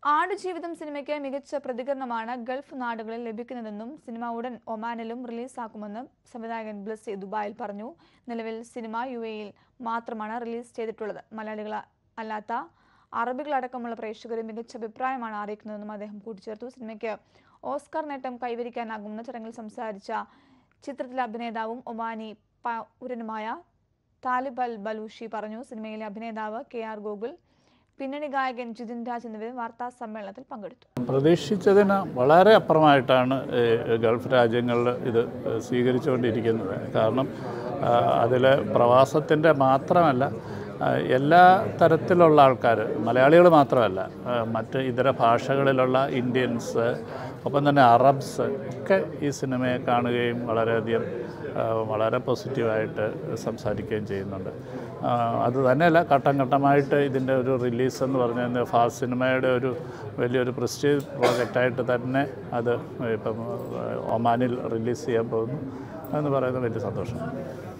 ആടുജീവിതം സിനിമയ്ക്ക് മികച്ച പ്രതികരണമാണ് ഗൾഫ് നാടുകളിൽ ലഭിക്കുന്നതെന്നും സിനിമ ഉടൻ ഒമാനിലും റിലീസാക്കുമെന്നും സംവിധായകൻ ബ്ലസ്സി ദുബായിൽ പറഞ്ഞു. നിലവിൽ സിനിമ UAE-യിൽ മാത്രമാണ് റിലീസ് ചെയ്തിട്ടുള്ളത്. മലയാളികൾ അല്ലാത്ത അറബികളടക്കമുള്ള പ്രേക്ഷകരും മികച്ച അഭിപ്രായമാണ് അറിയിക്കുന്നതെന്നും അദ്ദേഹം കൂട്ടിച്ചേർത്തു. സിനിമയ്ക്ക് ഓസ്കാർ നേട്ടം കൈവരിക്കാനാകുമെന്ന് ചടങ്ങിൽ സംസാരിച്ച ചിത്രത്തിലെ അഭിനേതാവും ഒമാനി പൗരനുമായ താലിബ് അൽ ബലൂഷി പറഞ്ഞു. സിനിമയിലെ അഭിനേതാവ് KR ഗോകുൽ, പിന്നണി ഗായകൻ ജിതിൻ രാജ് എന്നിവരും വാർത്താ സമ്മേളനത്തിൽ പങ്കെടുത്തു. പ്രതീക്ഷിച്ചതിന് വളരെ അപ്പുറമായിട്ടാണ് ഗൾഫ് രാജ്യങ്ങളിൽ ഇത് സ്വീകരിച്ചുകൊണ്ടിരിക്കുന്നത്. കാരണം അതിൽ പ്രവാസത്തിൻ്റെ മാത്രമല്ല, എല്ലാ തരത്തിലുള്ള ആൾക്കാർ, മലയാളികൾ മാത്രമല്ല, മറ്റ് ഇതര ഭാഷകളിലുള്ള ഇന്ത്യൻസ്, ഒപ്പം തന്നെ അറബ്സ് ഒക്കെ ഈ സിനിമയെ കാണുകയും വളരെയധികം വളരെ പോസിറ്റീവായിട്ട് സംസാരിക്കുകയും ചെയ്യുന്നുണ്ട്. അത് തന്നെയല്ല, ഘട്ടം ഘട്ടമായിട്ട് ഇതിൻ്റെ ഒരു റിലീസ് എന്ന് പറഞ്ഞാൽ ഫാസ്റ്റ് സിനിമയുടെ ഒരു വലിയൊരു പ്രസ്റ്റീജ് പ്രോജക്റ്റായിട്ട് തന്നെ അത് ഇപ്പം ഒമാനിൽ റിലീസ് ചെയ്യാൻ പോകുന്നു എന്ന് പറയുന്നത് വലിയ സന്തോഷം.